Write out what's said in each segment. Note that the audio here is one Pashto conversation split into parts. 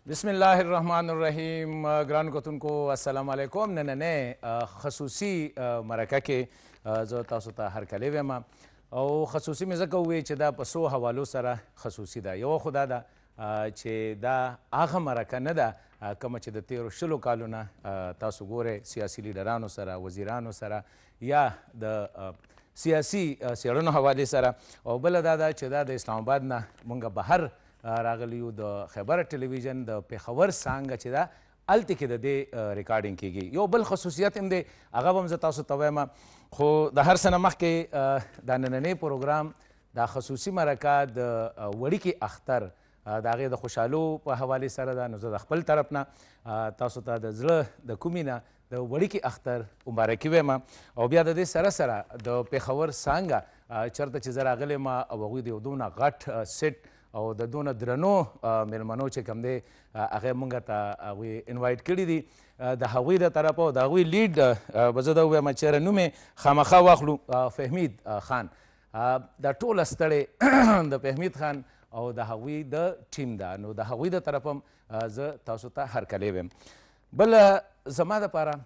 بسم الله الرحمن الرحیم. ګرانو کتونکو السلام علیکم. نننۍ خصوصي مرکه کې زه تاسو ته هرکلی ویم او خصوصي مې ځکه وویل چې دا په څو حوالو سره خصوصي ده. یوه خو دا ده چې دا هغه مرکه نه ده کومه چې د تیرو 20 کالو نه تاسو ګورئ سیاسي لیډرانو سره، وزیرانو سره یا د سیاسي څېړنو حوالې سره، او بله دا ده چې دا د اسلام آباد نه مونږ بهر راغلیو د خیبر ټلویزیون د پېښور څانګه چې ده هلته کې د دې ریکارډینګ کیږي. یو بل خصوصیت هم دی، هغه به هم زه تاسو ته وایم، خو د هر څه نه مخکې دا نننی پروګرام دا خصوصي مرکه د وړیکې اختر د هغې د خوشحالو په حوالې سره ده. نو زه د خپل طرف نه تاسو ته د زړه د کومې نه د وړیکې اختر مبارکي وایم او بیا د دې سره سره د پېښور څانګه چېرته چې زه راغلی یم او هغوی د یو دونه غټ سیټ او د دونه درنو میلمنو چې کوم دی هغې مونږ ته هغوی انوایټ کړي دي د هغوی د طرفه او د هغوی لیډ به زه دا ووایم چېرې نوم یې خامخا واخلو فهمید خان. دا ټوله ستړې د فهمید خان او د هغوی د ټیم ده. نو د هغوی د طرف هم زه تاسو ته هرکلی ویم. بله زما دپاره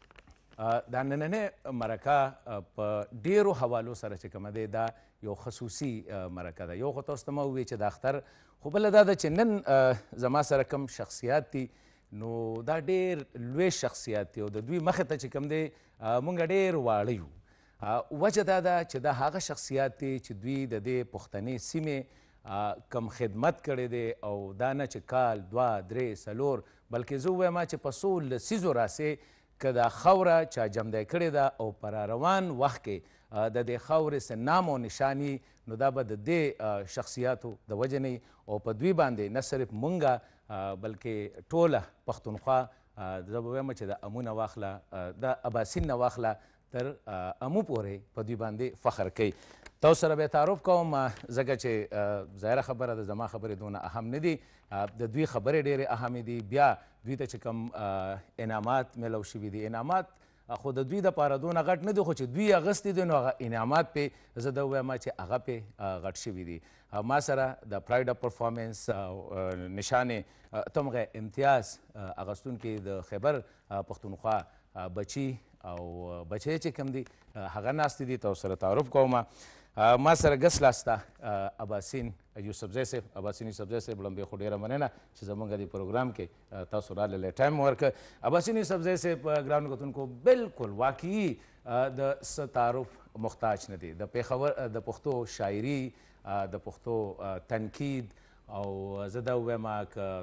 دا نننۍ مرکه په ډیرو حوالو سره چې کومه دی دا یو خصوصي مرکه ده. یو خو تاسو ته ما وویل چې د اختر، خو بله دا ده چې نن زما سره کوم شخصیات دي نو دا ډیر لوی شخصیات دي او د دوی مخې ته چې کوم دی مونږ ډیر واړه یو. وجه دا ده چې دا هغه شخصیات دي چې دوی د دې پښتنې سیمې کم خدمت کړی دی او دا نه چې کال 2 3 4 بلکې زه ووایم چې په څو لسیزو راسې که دا خاوره چا جمدی کړې ده او په راروان وخت کې د دې خاورې څه نام او نشاني نو دا به د دې شخصیاتو د وجې نه او په دوی باندې نه صرف مونږه بلکې ټوله پښتونخوا زه به ویم چې د امو نه واخله د اباسین نه واخله تر امو پورې په دوی باندې فخر کوي. تاسو سره به تعارف کوم ځکه چې ظاهره خبره ده زما خبرې دونه اهم نه دي، د دوی خبرې ډېرې اهمې دي. بیا دوی ته چې کوم انعامات میلو شوي دي، انعامات خو د دوی دپاره دونه غټ نه دي، خو چې دوی اخیستې دي نو هغه انعامات پې زه دا ووایم چې هغه پې غټ شوي دي. ما سره د پراید اف پرفارمنس نشانې تمغه امتیاز اخیستونکي د خیبر پښتونخوا بچي او بچی چې کوم دي هغه ناستې دي. تاسو سره تعارف کوم. ما سره ګس لاسته اباسین یوسفزی صاحب. اباسین یوسفزی صاحب لمبې خو ډېره مننه چې زموږ د پروګرام کې تاسو راغلی ټایم ورکړه. اباسین یوسفزی صاحب ګرانو کتونکو بالکل واقعي د څه تعارف محتاج نه دی. د پېښور د پښتو شاعري، د پښتو تنقید او زه دا ووایم که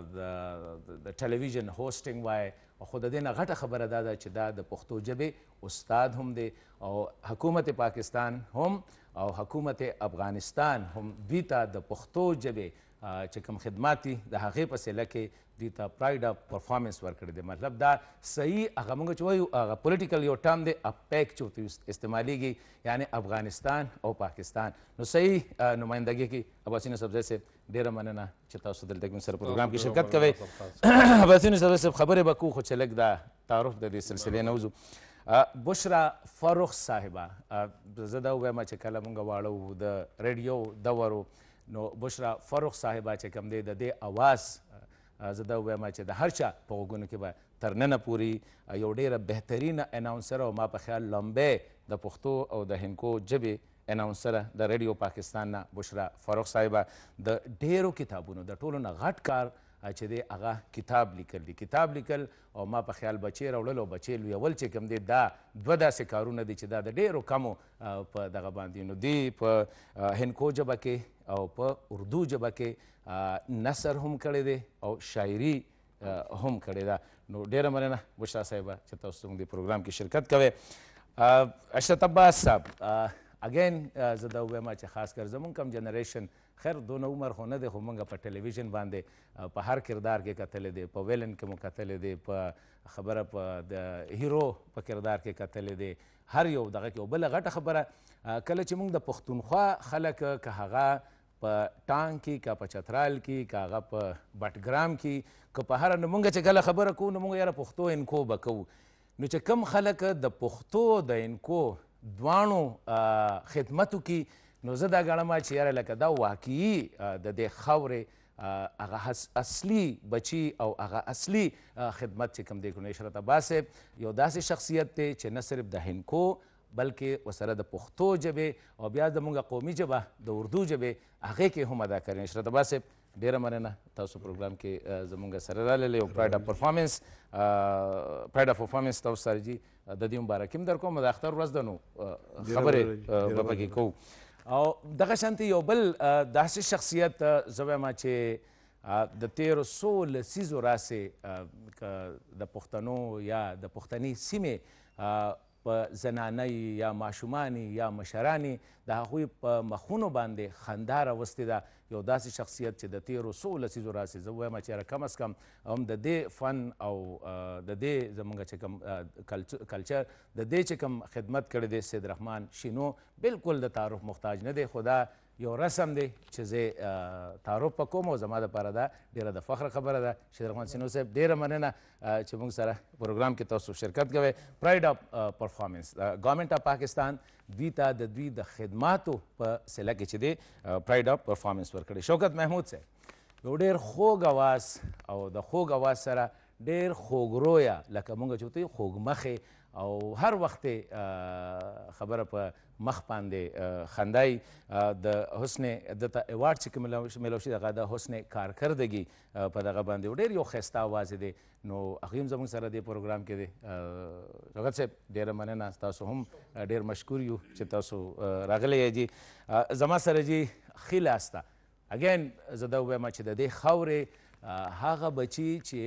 د ټلویزیون هوسټینګ وای، خو د دې نه غټه خبره دا ده چې دا د پښتو ژبې استاد هم دی او حکومت پاکستان هم او حکومت افغانستان هم دوی ته د پښتو ژبې چې کوم خدمات دي د هغې په سیله کې دوی ته پراید اف پرفارمنس ورکړی دی. مطلب دا صحیح هغه موږ چې وایو هغه پولیټیکل یو ټرم دی اپیک چې ورته استعمالیږي، یعنی افغانستان او پاکستان. نو صحیح نمایندګي کې اباسین یوسفزی صاحب ډېره مننه چې تاسو دلته زموږ سره پروګرام کې شرکت کوئ. اباسین یوسفزی صاحب خبرې به کوو خو چې لږ دا تعارف د دې سلسلې نه وځو. بشرا فاروق صاحبه، زه دا ووایم چې کله مونږ واړه وو د ریډیو دور و نو بشرا فاروق صاحبه چې کوم دی د دې اواز زه دا ووایم چې د هر چا په غوږونو کې به تر ننه پورې یو ډېره بهترینه اناونسر او ما په خیال لمبی د پښتو او د هندکو ژبې اناونسره د ریډیو پاکستان نه بشرا فاروق صاحبه د ډېرو کتابونو د ټولو نه غټ کار چې دی هغه کتاب لیکل دي. کتاب لیکل او ما په خیال بچې راوړل او بچې لویول چې کوم دی دا دوه داسې کارونه دي چې دا د ډېرو کمو په دغه باندې نو دی په هندکو ژبه کې او په اردو ژبه کې نثر هم کړی دی او شاعري هم کړې ده. نو ډېره مننه بشرا صاحبه چې تاسو زموږ د پروګرام کې شرکت کوئ. اشرف عباس صاحب اگین زه دا ووایم چې خاص کر زمونږ کم جنریشن خیر دونه عمر خو نه دی خو مونږ په ټلویزیون باندې په هر کردار کې کتلی دی، په ویلن کې مو کتلی دی، په خبره په د هیرو په کردار کې کتلی دی، هر یو دغه کې. او بله غټه خبره کله چې مونږ د پښتونخوا خلک که هغه په ټانک کې که په چترال کې که هغه په بټګرام کې که په هره نو مونږ چې کله خبره کوو نو مونږ یاره پښتو انکو به کوو. نو چې کم خلک د پښتو د انکو دواړو خدمتو کې نو زه دا ګڼم چې یاره لکه دا واقعي د دې خاورې هغه اصلي بچي او هغه اصلي خدمت چې کوم دی کړو. عشرت عباس صاحب یو داسې شخصیت دی چې نه صرف د هندکو بلکې ورسره د پښتو ژبې او بیا زموږ قومي ژبه د اردو ژبې هغې کې هم ادا کوي. عشرت عباس صاحب ډېره مننه تاسو پروګرام کې زموږ سره راغللی او پراید اف پرفارمنس تاسو سره جي د دې مبارکي هم در کوم. د اختر ورځ ده نو خبرې به پکې کوو. او دغه شانتې یو بل داسې شخصیت زه وایم چې د تیرو څو لسیزو راسې د پښتنو یا د پښتني سیمې په زنانۍ یا ماشومانې یا مشرانې د هغوی په مخونو باندې خندا راوستې ده. یو داسې شخصیت چې د تیرو څو لسیزو راسې زه وایم چې کم از کم هم د دې فن او د دې زموږ چې کوم کلچر د دې چې کوم خدمت کړی دی سید رحمان شینو بالکل د تعارف محتاج نه دی. خو دا یو رسم دی چې زه تعارف په کوم او زما دپاره دا ډېره د فخر خبره ده. شید رحمان شینو صاحب ډېره مننه چې موږ سره پروګرام کې تاسو شرکت کوئ. پراید اف پرفارمنس ګورنمنټ اف پاکستان دوی ته د دوی د خدماتو په سله کې چې دی پراید اف پرفارمنس ورکړی. شوکت محمود صاحب یو ډېر خوږ اواز او د خوږ اواز سره ډېر خوږرویه لکه موږ چې ورته خوږ مخې او هر وخت خبره په مخ باندې خندای. د حسن دته ایوارډ چې کوم میلاو شي هغه د حسن کارکردګي په دغه باندې ډېر یو ښایسته اواز دی. نو هغه هم زموږ سره دې پروګرام کې دی. شوکت صاحب ډېره مننه تاسو هم ډېر مشکور یو چې تاسو راغلی یې جي زما سره جي ښي لاس ته. اګین زه دا ووایم چې د دې خاورې هغه بچي چې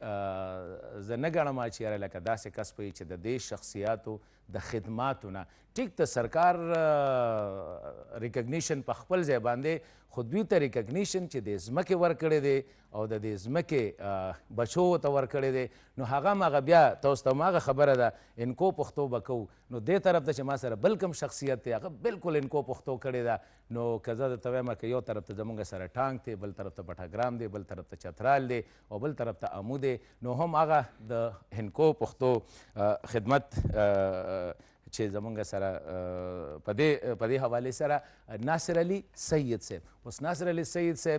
زه نه ګڼم چې یاره لکه داسې کس پوي چې د دې شخصیاتو د خدماتو نه ټیک د سرکار ریکګنیشن په خپل ځای باندې خو دوی ته ریکګنیشن چې د ځمکې ورکړی دی او د دې ځمکې بچو ته ورکړی دی نو هغه هماغه بیا تاسو ته هماغه خبره ده انکو پښتو به کوو. نو دې طرف ته چې ما سره بل کوم شخصیت دی هغه بالکل انکو پښتو کړې ده. نو که زه درته وایم که یو طرف ته زموږ سره ټانک دی بل طرف ته بټګرام دی بل طرف ته چترال دی او بل طرف ته امو دی نو هم هغه د هندکو پښتو خدمت چې زمونږ سره په دې حوالې سره ناصر علي سید صاحب. اوس ناصر علي سید صاحب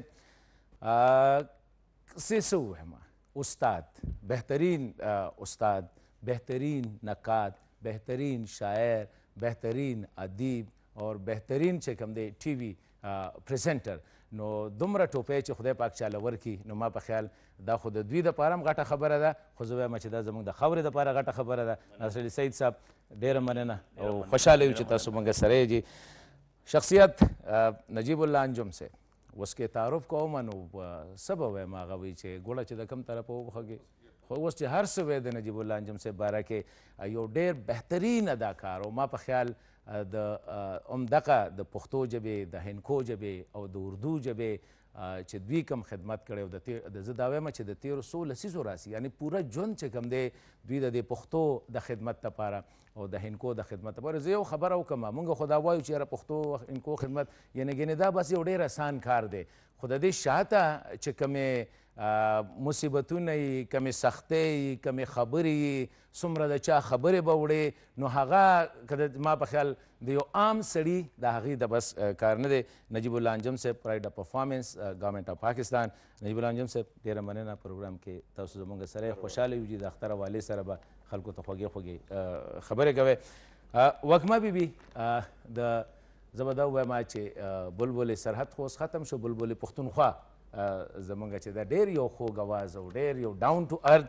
څه ووایم استاد بهترین استاد بهترین نقاد بهترین شاعر بهترین ادیب اور بهترین چې کوم دی ټي وي پریزنټر. نو دومره ټوپۍ چې خدای پاک چاله ورکړي نو ما په خیال دا خو د دوی دپاره هم غټه خبره ده خو زه وایم چې دا زموږ د خاورې دپاره غټه خبره ده. ناصر علي سید صاحب ډېره مننه او خوشحاله یو چې تاسو موږ سره یې. شخصیت نجیب الله انجم صاحب اوس کې تعارف کوم نو څه به وایم هغه وایي چې ګوړه چې د کوم طرفه وبخږې خو اوس چې هر څه وی د نجیب الله انجم صاحب باره کې یو ډېر بهترین اداکار او ما په خیال د همدغه د پښتو ژبې د هندکو ژبې او د اردو ژبې چې دوی کوم خدمت کړی او زه دا وایم چې د تیرو څو لسیزو راسي یعنې پوره ژوند چې کوم دی دوی د دې پښتو د خدمت لپاره او د هندکو د خدمت لپاره. زه یو خبره وکړم موږ خو دا وایو چې یاره پښتو هندکو خدمت یعنې ګینې دا بس یو ډېر اسان کار دی خو د دې شاته چې کومې مصیبتونه یي کمې سختۍ یي کمې خبرې یي څومره د چا خبرې به وړې نو هغه که ما په خیال د یو عام سړي د هغې د بس کار نه دی. نجیب الله انجم صاحب پراید اف پرفارمنس ګورنمنټ اف پاکستان. نجیب الله انجم صاحب ډېره مننه پروګرام کې تاسو زموږ سره خوشحاله یو چې د اختر حوالې سره به خلکو ته خوږې خوږې خبرې کوئ. وږمه بیبي زه به دا ووایم چې بلبل سرحد خو اوس ختم شو بلبل پښتونخوا زمونږ چې دا ډېر یو خوږ اواز او ډېر یو ډاون ټو ارث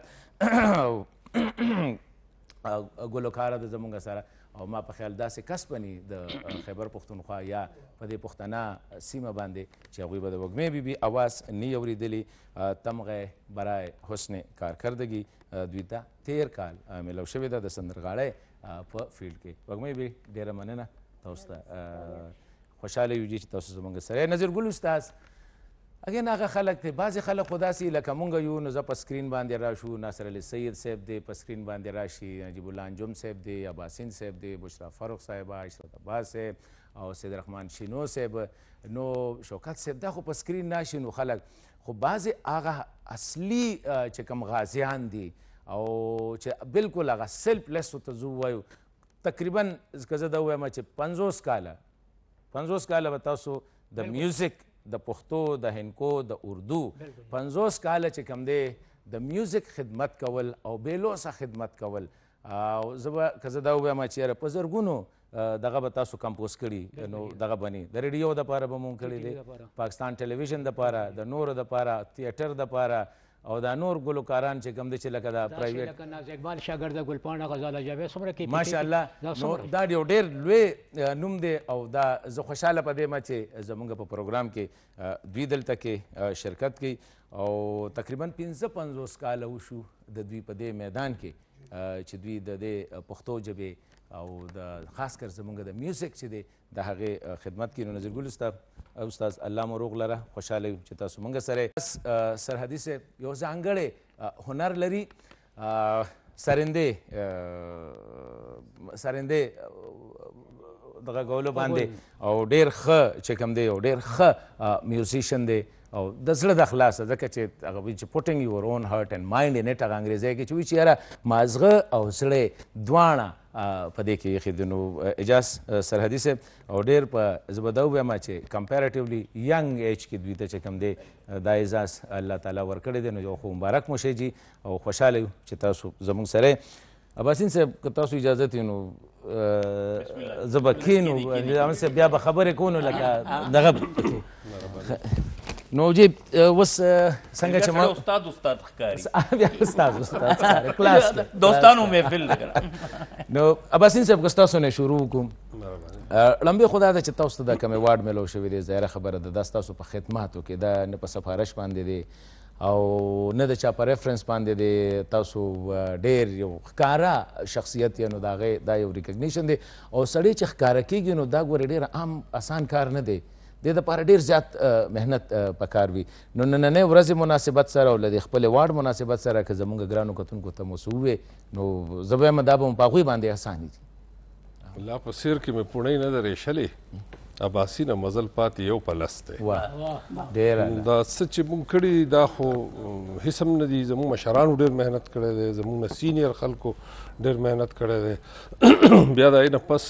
ګلوکاره ده زمونږ سره او ما په خیال داسې کس بني د خیبر پښتونخوا یا په دې پښتنه سیمه باندې چې هغوی به د وږمې بیبي اواز نه اورېدلي. تمغه برای حسن کارکردګي دوی ته تیر کال میلاو شوې ده د سندرغاړۍ په فیلډ کې. وږمې بیبي ډېره مننه تاسو ته خوشحاله یو چې تاسو زموږ سره. نظر ګل استاد اګین هغه خلک دی بعضې خلک خو داسې لکه مونږ یو نو زه په سکرین باندې راشو ناصر علي سید صاحب دی په سکرین باندې راشي نجیب الله انجم صاحب دی عباسین صاحب دی بشرا فاروق صاحبه عشرت عباس صاحب او سید رحمان شینو صاحب نو شوکت صاحب دا خو په سکرین راشي نو خلک خو بعضې هغه اصلي چې کوم غازیان دي او چې بالکل هغه سیلف لیس ورته زه ووایو تقریبا که زه دا ووایم چې 50 کاله به تاسو د میوزیک د پښتو د هندکو د اردو 50 کاله چې کوم دی د میوزیک خدمت کول او بېلوسه خدمت کول او زه به که زه دا ووایم چې یاره په زرګونو دغه به تاسو کمپوز کړي نو دغه بني د ریډیو دپاره به مونږ کړي دی پاکستان ټلویزیون دپاره د نورو دپاره تیاتر دپاره او دا نور ګلوکاران چې کوم دی چې لکه دا پرایویټ لکه ناز اقبال شاګرده ګلپاڼه غزاله جاوید څومره کې ماشاءالله نو دا یو ډېر لوی نوم دی او دا زه خوشحاله په دې یم چې زموږ په پروګرام کې دوی دلته کې شرکت کوي او تقریبا 55 کاله وشو د دوی په دې میدان کې چې دوی د دې پښتو ژبې او د خاص کر زموږ د میوزیک چې دی د هغې خدمت کوي. نو نظرګل استاد الله مو روغ لره خوشحاله یو چې تاسو موږ سره سرحدي صاحب یو ځانګړی هنر لري سرندې دغه کولو باندې او ډېر ښه چې کوم دی او ډېر ښه میوزیشن دی او د زړه د خلاصه ځکه چې هغه وایي چې پوټینګ یور اون هارټ اینډ مایند ان اټ هغه انګریزی کې چې وایي چې یاره مازغه او زړه دواړه په دې کې ایښي دي. نو اجاز سرحدي صاحب او ډېر په زه به دا ووایم چې کمپیریټیولی ینګ ایج کې دوی ته چې کوم دی دا اعزاز الله تعالی ورکړی دی. نو یو خو مبارک مو شی جي او خوشحاله یو چې تاسو زموږ سره عباسین صاحب که تاسو اجازت وي نو زه به کښېنو نظام صاحب بیا به خبرې کوو نو لکه دغه نو جی اوس څنګه چې ما استاد ښکاري بیا استاد ښکاري کلاس دوستانو محفل نو عباسین صاحب که ستاسو نه شروع وکړو لمبې خو دا ده چې تاسو ته دا کوم ایوارډ میلو شوی دی ظاهره خبره ده دا ستاسو په خدماتو کې دا نه په سفارش باندې دی او نه د چا په ریفرنس باندې دی تاسو ډېر یو ښکاره شخصیت یې نو د هغې دا یو ریکګنیشن دی او سړی چې ښکاره کېږي نو دا ګورې ډېر عام اسان کار نه دی دې دپاره ډېر زیات محنت پکار وي. نو نننۍ ورځې مناسبت سره او له دې خپل ایوارډ مناسبت سره که زموږ ګرانو کتونکو ته مو څه ووې نو زه به یم دا به مو په هغوی باندې اساني دي. الله په سیر کې مې پوڼۍ نه ده ریشلې عباسي نه مزل پاتې یو په لس دی ډېره دا څه چې مونږ کړي دا خو هېڅ هم نه دي زموږ مشرانو ډېر محنت کړی دی زموږ نه سینیر خلکو ډېر محنت کړی دی بیا د هغې نه پس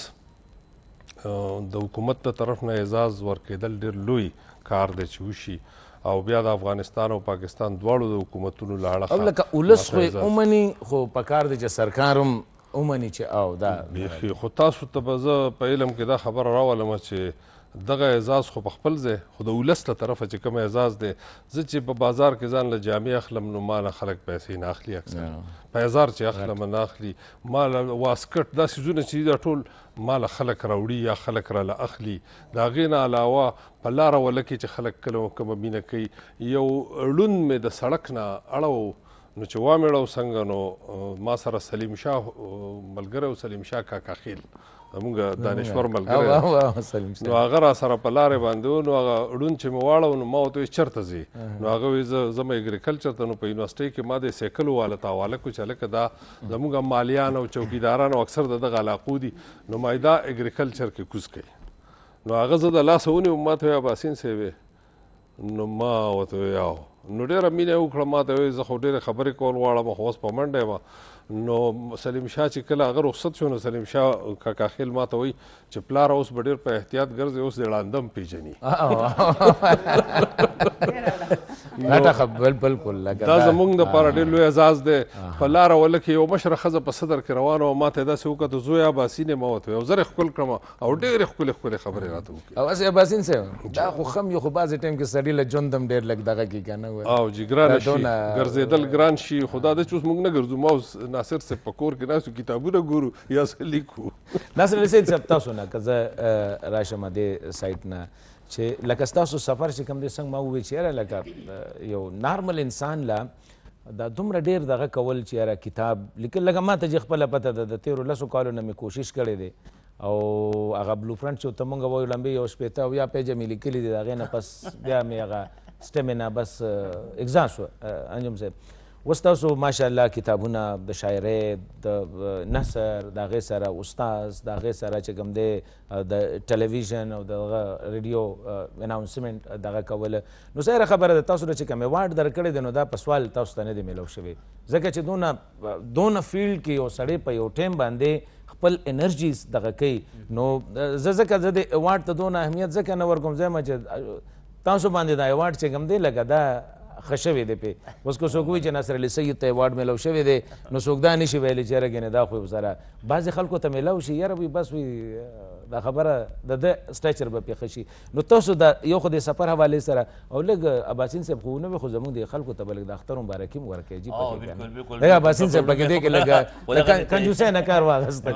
د حکومت د طرف نه اعزاز ورکېدل ډېر لوی کار دی چې وشي او بیا د افغانستان او پاکستان دواړو د حکومتونو له اړخه او لکه ولس خو یې ومني خو پکار دی چې سرکار هم ومني چې او دا بیخي خو تاسو ته به زه په علم کې دا خبره راولم چې دغه اعزاز خو په خپل ځای خو د ولس له طرفه چې کوم اعزاز دی زه چې په بازار کې ځان له جامې اخلم نو ما نه خلک پیسې نه اخلي اکثر په هزار چې اخلم نه اخلي ما له واسکټ دا څیزونه چې دي دا ټول ما له خلک راوړي یا خلک راله اخلي د هغې نه علاوه په لاره وله کې چې خلک کله کومه مینه کوي یو ړوند مې د سړک نه اړو نو چې وامیړو څنګه نو ما سره سلیم شاه ملګری او سلیم شاه کاکا خیل زمونږ دانشور ملګری نو هغه را سره په لارې باندې و نو هغه ړوند چې مې واړو نو ما ورته ویل چېرته ځې نو هغه وایي زه م اګریکلچر ته نو په یونیورسټۍ کې ما د سایکل واله ته حواله کړو چې هلکه دا زمونږ مالیان او چوکیداران او اکثر د دغه علاقو دي نو ما دا اګریکلچر کې کوز کوي نو هغه زه د لاسه ونیوم ما ته وایي عباسین صاحب نو ما ورته وایي او نو ډېره مینه یې وکړه ما ته وایي زه خو ډېرې خبرې کول غواړم خو اوس په منډه یم نو سلیم شاه چې کله هغه رخصت شو نو سلیم شاه کاکا خیل ما ته وایي چې پلاره اوس به ډېر په احتیاط ګرځې اوس د ړانده هم پېژني دا زموږ دپاره ډېر لوی اعزاز دی په لاره وله کې یو مشره ښځه په صدر کې روانه وه ما ته یې داسې وکتل زوی عباسین یې ما ورته ویل او زر یې ښکل کړم او ډېرې ښکلې ښکلې خبرې راته وکړې او هسې عباسین صاحب دا خو ښه م یو خو بعضې ټایم کې سړي له ژوند هم ډېر لږ دغه کړي که نه او جي ګرانه شي ګرځېدل ګران شي خو دا ده چې اوس موږ نه ګرځو ما اوس ناصر صاحب په کور کې ناست کتابونه ګورو یا څه لیکو ناصر علي صاحب تاسو نه که زه راشم دې سایټ نه چې لکه ستاسو سفر چې کوم دی څنګه ما وویل چې یاره لکه یو نارمل انسان له دا دومره ډېر دغه کول چې یاره کتاب لیکل لکه ما ته چې خپله پته ده د تېرو 10 کالو نه مې کوشش کړی دی او هغه بلو فرنټ چې ورته مونږ وایو لمبې یو شپېته او یا پیجه مې لیکلي دي د هغې نه پس بیا مې هغه سټیمنا بس اګزام شو انجم صاحب اوس تاسو ماشاءالله کتابونه د شاعرۍ د نثر د هغې سره استاز د هغې سره چې کوم دی د ټلویزیون او دغه ریډیو اناونسمنټ دغه کوله نو ظاهره خبره ده تاسو چې کوم ایوارډ درکړی دی نو دا په سوال تاسو ته نه دی میلو شوی ځکه چې دونه فیلډ کې یو سړی په یو ټایم باندې خپل انرژیز دغه کوي نو زه ځکه زه د ایوارډ ته دونه اهمیت ځکه نه ورکوم ځایم چې تاسو باندې دا ایوارډ چې کوم دی لکه دا ښه شوی دی پې اوس که څوک وایي چې ناصر علي سید ته ایوارډ میلاو شوی دی نو څوک دا نشي ویلی چې یاره ګنې دا خو سره بعضې خلکو ته میلاو شي یاره وي بس وي دا خبره د ده سټیچر به پې ښه شي نو تاسو دا یو خو د سفر حوالې سره او لږ عباسین صاحب خو نه وي خو زموږ د خلکو ته به لږ د اختر مبارکي هم ورکوي جي پکې لږ عباسین صاحب پکې دی کې لږ کنجوسۍ نه کار واخیسته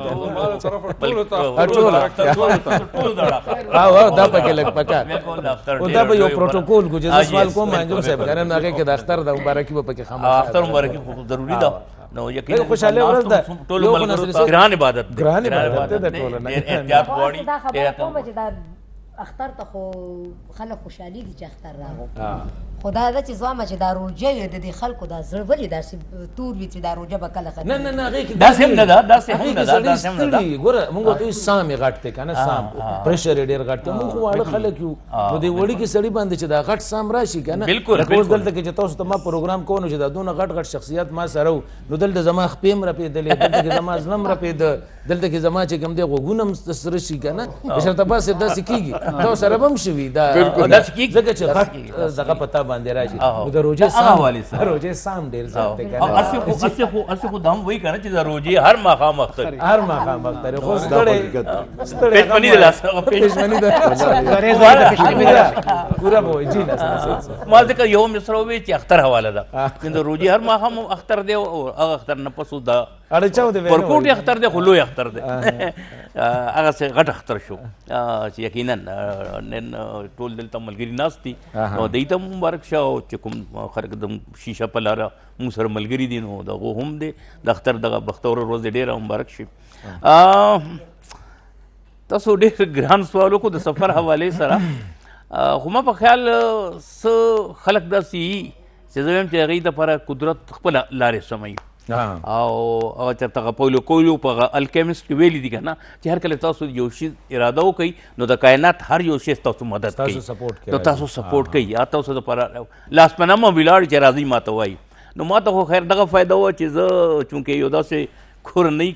دا پکې لږ پکار او دا به یو پروتوکول کو چې زه سوال کوم انجم صاحب که نه هغې کې د اختر د مبارکي به پکې خامخا اختر مبارکي خو ضروري ده نو یقینا خوشاله ورځ ده ټولو ملګرو ګران عبادت ګران عبادت ده ټولو نه احتیاط غواړي دا خبره کوم چې دا اختر ته خو خلک خوشحالي دي چې اختر راغو خو دا ده چې زما چې دا روژه وي د دې خلکو دا زړه ولې داسې تور وي چې دا روژه به کله ختمېږي نه نه نه هغې کې داسې هم نه ده داسې هم نه ده داسې هم نه ده ګوره موږ ورته وایو سام یې غټ دی که نه سام پرېشر یې ډېر غټ دی موږ خو واړه خلک یو نو دې وړي کې سړي باندې چې دا غټ سام راشي که نه لکه اوس دلته کې چې تاسو ته ما پروګرام کوو نو چې دا دونه غټ غټ شخصیت ما سره و نو دلته زما خپې هم رپېدلې دلته کې زما زړه هم رپېده دلته کې زما چې کوم دی غوږونه هم سره شي که نه بشرطه بس داسې کېږي تا سره به هم شوي دا ځکه چې غټ دغه په تا باندې راشي د روژې سام ډېر زیات دی اسی خو دا هم وایي که نه چې د روژې هر ماښام اختر هر ماښام اختر خو ستړی پېشمني د لاس پېشمني د پوره به وایي جي ما ځکه یو مصره ووایي چې اختر حواله ده چې د روژې هر ماښام اختر دی او هغه اختر نه پس اوس دا پرکوټ اختر دی خو لوی اختر دی هغسې غټ اختر شو چې یقینا نن ټول دلته ملګري ناست دي نو دوی ته مبارک شه او چې کوم خلک د شیشه په لاره موږ سره ملګري دي نو د هغو هم دی د اختر دغه بختوره ورځ دی ډېره مبارک شي تاسو ډېر ګران سوال وکړو د سفر حوالې سره خو ما په خیال څه خلک داسې وي چې زه وایم چې هغوی دپاره قدرت خپله لارې سموي او هغه چېرته هغه پولو کویلو په هغه الکیمسټ کې ویلي دي که نه چې هر کله تاسو یو شي اراده وکئ نو د کائنات هر یو شی تاسو مدد کوي نو تاسو سپورټ کوي یا تاسو دپاره لاس په نامه ولاړ چې راځئ ما ته وایي نو ما ته خو خیر دغه فایده وه چې زه چونکې یو داسې کورنۍ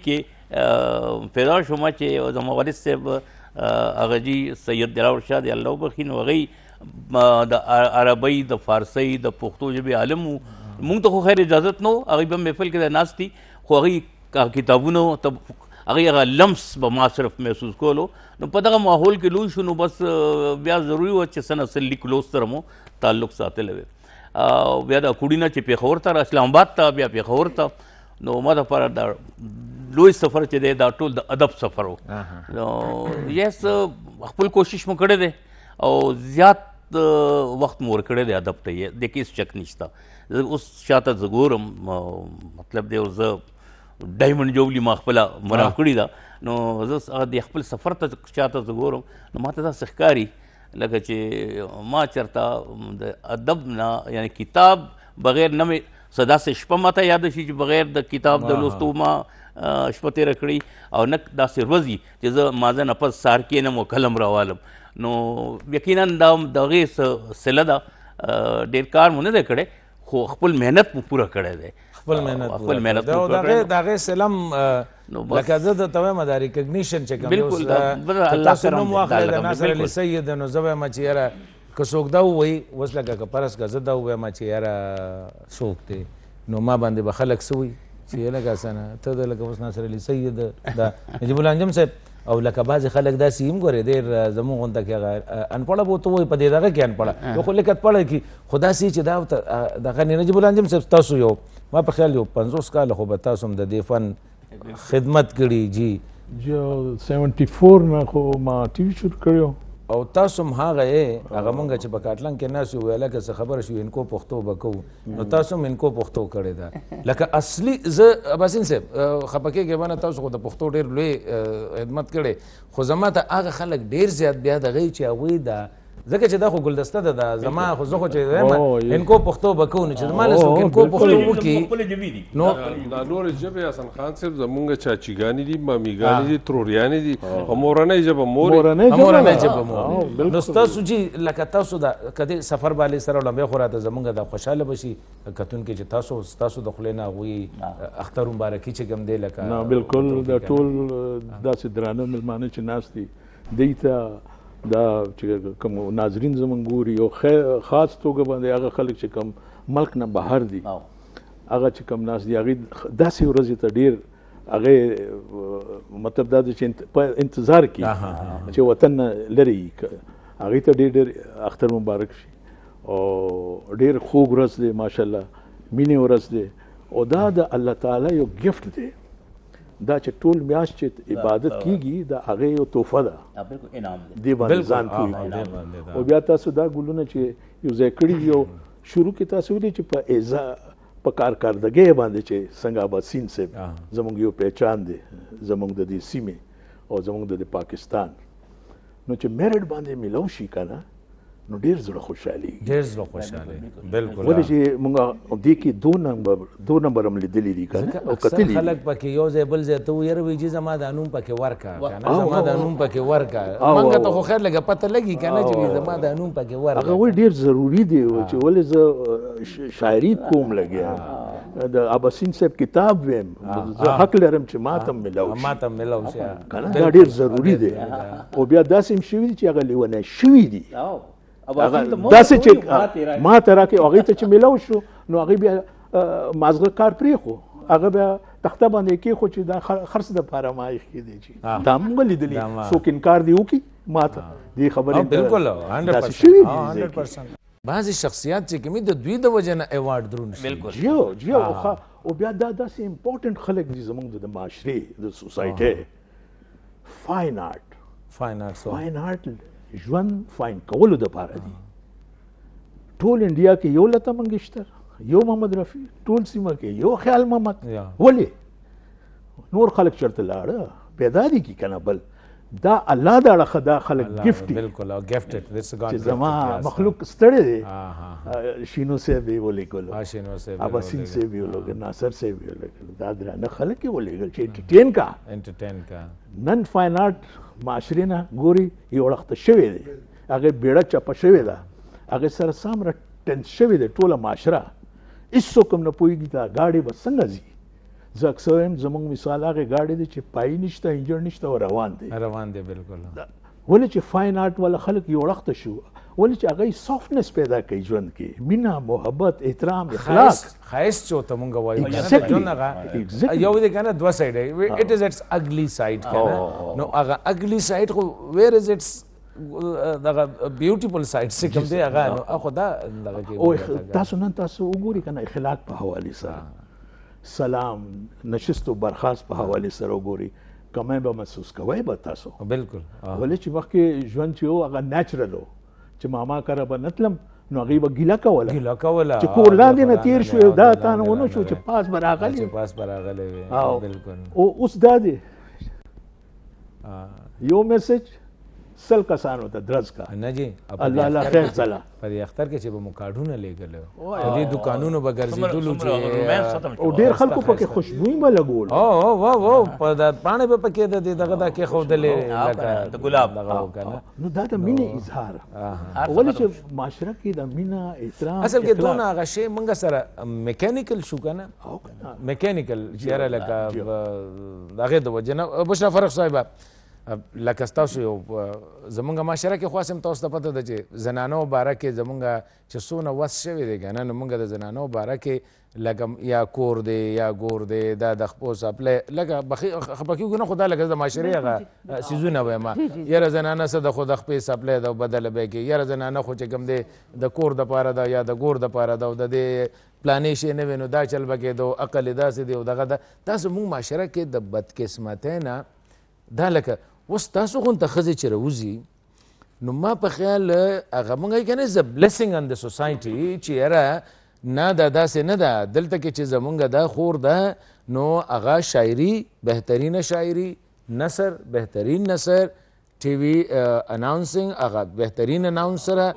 کې پیدا شوم چې زما والد صاحب هغه جي سید دلاور شاه دی الله وبخي نو هغوی د عربۍ د فارسۍ د پښتو ژبې عالم وو مونږ ته خو خیر اجازت نه و هغوی به محفل کې ناست دي خو هغوی کتابونه هغوی هغه لمس به ما صرف محسوس کولو نو په دغه ماحول کې لوی شو نو بس بیا ضروري وه چې څه نه څه لیک لوست سره مو تعلق ساتلی وی بیا د کوډي نه چې پېښور ته اسلام آباد ته بیا پېښور ته نو ما دپاره دا لوی سفر چې دی دا ټول د ادب سفر و نو یس خپل کوشش مو کړی دی او زیات وخت مو ورکړی دی ادب ته یې د کې هېڅ شک نشته اوس شاته زه ګورم مطلب دی اوس زه ډایمنډ جوبلي ما خپله مرام کړې ده نو زه هغه د خپل سفر ته شاته زه ګورم نو ما ته داسې ښکاري لکه چې ما چېرته د ادب نه یعنی کتاب بغیر نه مې څه داسې شپه ماته یاده شي چې بغیر د کتاب د لوستو ما شپه تېره کړي او نه داسې ورځ وي چې زه مازه نه پس سهار کښېنم او قلم راوالم نو یقینا دا د هغې څه صله ده ډېر کار مو نه دی کړی خو خپل محنت مو پوره کړی دی خپل محنت د هغې سلم لکه زه درته وایم دا ریکګنیشن چې کوم تاسو نوم واخلئ د ناصر علي سید نو زه وایم چې یاره که څوک دا ووایي اوس لکه که فرض که زه دا ووایم چې یاره څوک دی نو ما باندې به خلک څه وایي چې لکه څنګه ته د لکه اوس ناصر علي سید دا نجیب الله انجم صاحب او لکه بعضې خلک داسې هم ګورې ډېر زموږ غونته کې هغه انپړه به ورته وایي په دې دغه کې انپړه یو خو لیکت پړه کې خو داسې چې دا دغه نجیب الله انجم صاحب تاسو یو ما په خیال یو 50 کاله خو به تاسو هم د دې فن خدمت کړي جی 74 نه خو ما ټي وي شروع کړی او تاسو هم هغه یې هغه مونږ چې په کاټلن کې ناست یو ویله که څه خبره شو انکو پښتو به کوو نو تاسو هم انکو پښتو کړې ده لکه اصلي زه عباسین صاحب خفه کېږئ به نه تاسو خو د پښتو ډېر لوی خدمت کړی خو زما ته هغه خلک ډېر زیات بیا د هغوی چې هغوی د ځکه چې دا خو ګلدسته ده دا زما خو زه خو چې وایم انکو پښتو به کوو نو چې زما له څوک انکو پښتو وکړي نو دا نورې ژبې حسن خان صاحب زمونږ چاچیګانې دي مامیګانې دي تروریانې دي او مورنۍ ژبه مورنۍ ژبه مور نو ستاسو چې لکه تاسو دا که دې سفر بالې سره لمبې خو راته زمونږ دا خوشحاله به شي کتونکي چې ستاسو د خولې نه هغوی اختر مبارکي چې کوم دی لکه بالکل دا ټول داسې درانه مېلمانه چې ناست دي دوی ته دا چې کوم ناظرین زمونږ ګوري یو خاص توګه باندې هغه خلک چې کوم ملک نه بهر دي هغه چې کوم ناس دي هغې داسې ورځې ته ډېر هغې مطلب دا دی چې په انتظار کړي چې وطن نه لرې وي هغې ته ډېر اختر مبارک شي او ډېر خوږ ورځ دی ماشاءالله مینې ورځ دی او دا د الله تعالی یو ګفټ دی دا چې ټول میاشت چې عبادت کیږي دا هغې یو تحفه ده دې باندې ځان پوهېږي او بیا تاسو دا ګلونه چې یو ځای کړي دي او شروع کې تاسو ویلي چې په کارکردګۍ باندې چې څنګه اباسین صاحب زموږ یو پہچان دی زموږ د دې سیمې او زموږ د پاکستان نو چې میرټ باندې میلاو شي که نه نو ډېر زړه خوشحالېږي ډېر زړه خوشحاله بالکل ولې چې موږ دې کې دو نمبر هم لیدلي دي که نه او کتلي دي خلک پکې یو ځای بل ځای ته ویره وایي چې زما دا نوم پکې ورکړه که نه زما دا نوم پکې ورکړه موږ ته خو خیر لږه پته لګي که نه چې زما دا نوم پکې ورکړه هغه وایي ډېر ضروري دی چې ولې زه شاعري کوم لګیا د اباسین صاحب کتاب ویم زه حق لرم چې ما ته میلاو شي که نه دا ډېر ضروري دی او بیا داسې هم شوي دي چې هغه لیونی شوي دي داسې چې ما ته راکړې او هغې ته چې میلاو شو نو هغې بیا مازغه کار پرېښو هغه بیا تخته باندې کېښو چې دا خرڅ دپاره ما ایښې دی چې دا هم لیدلي څوک انکار دی وکړي ما ته دې خبرې بالکل داسې شوي دي بعضې شخصیات چې کومي د دوی د وجه نه ایوارډ درون شي جی او بیا دا داسې امپورټنټ خلک دي زموږ د معاشرې د سوسایټۍ فاین آرټ ژوند فاین کولو دپاره دي ټول انډیا کې یو لتا منګشتر یو محمد رفیع ټول سیمه کې یو خیال محمد ولې نور خلک چېرته لاړه پیدا دي که نه بل دا الله د اړخه دا خلک ګفټ چې زما مخلوق ستړی دی شینو صاحب یې ولیکلو اباسین صاحب یې ولېږل ناصر صاحب یې ولېږل دا درانه خلک یې ولېږل چې انټرټین کا نن فاین آرټ معاشرې نه ګوري یو وړخته شوی دی هغې بیړه چپه شوې ده هغې سره سم ټنس شوې دی ټوله معاشره هېڅوک هم نه پوهېږي دا ګاډې به څنګه ځي زه اکثر وایم زموږ مثال هغې ګاډې دی چې پایي نشته انجن نشته او روان دی بالکل ولې چې فاین آرټ والا خلک یو وړخته شو ولې چې هغه سافټنس پیدا کوي ژوند کې مینه محبت احترام اخلاص ښایست چې ورته مونږ وایو ژوند هغه یو دی که نه دوه سایډ اټ از اټس اګلي سایډ که نه نو هغه اګلي سایډ خو ویر از اټس دغه بیوټیفل سایډ چې کوم دی هغه نو خو دا دغه کې تاسو نن تاسو وګورئ که نه اخلاق په حوالې سره سلام نشست و برخاست په حوالې سره وګورئ کمی به محسوس کوئ به تاسو بالکل ولې چې مخکې ژوند چې و هغه نیچرل و چې ماما کره به نه تلم نو هغې به ګیله کوله چې کور لاندې نه تېر شو دا تا نه ونه شو چې پاس به راغلی او اوس دا دی یو میسج سل کسانو ته درز کا نه جی الله خیر ځله په دې اختر کې چې به مو کارډونه لېږل په دې دوکانونو به ګرځېدلو چې او ډېر خلکو پکې خوشبویي به لګول په دا پاڼې به پکې د دغه دا کېښودلې لکه د ګلاب دغه و که نه نو دا د مینې اظهار ولې چې معاشره کې د مینه احترام اصل کې دونه هغه شی موږ سره میکانیکل شو که نه میکانیکل چې یاره لکه د هغې د وجې نه بشرا فرق صاحبه لکه ستاسو یو زمونږ معاشره کې خو هسې هم تاسو ته پته ده چې زنانو باره کې زمونږ چې څونه وس شوی دی که نه نو مونږ د زنانو باره کې لکه یا کور دی یا ګور دی دا د خپو سپلی لکه خفه کېږو نه خو دا لکه د معاشرې هغه څیزونه وایم یاره زنانه څه د خو د خپې سپلی ده او بدله به یې کې یاره زنانه خو چې کوم دی د کور دپاره ده یا د ګور دپاره ده او د دې پلانې شی نه وي نو دا چل به کېدو عقل یې داسې دی او دغه ده تاسو مونږ معاشره کې د بدقسمتۍ نه دا لکه اوس تاسو غونته ښځې چې راوځي نو ما په خیال هغه مونږ یې که نه از بلیسنګ ان د سوسایټي چې یاره نه دا داسې نه ده دلته کې چې زمونږ دا خور ده نو هغه شاعري بهترینه شاعري نثر بهترین نثر ټي وي اناونسنګ هغه بهترین اناونسره